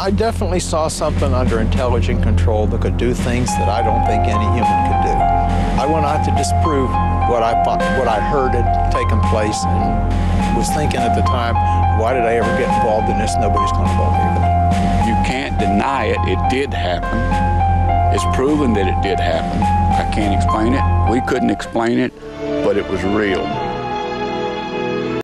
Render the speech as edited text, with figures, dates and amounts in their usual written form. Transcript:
I definitely saw something under intelligent control that could do things that I don't think any human could do. I went out to disprove what I heard had taken place, and was thinking at the time, why did I ever get involved in this? Nobody's going to believe it. You can't deny it. It did happen. It's proven that it did happen. I can't explain it. We couldn't explain it, but it was real.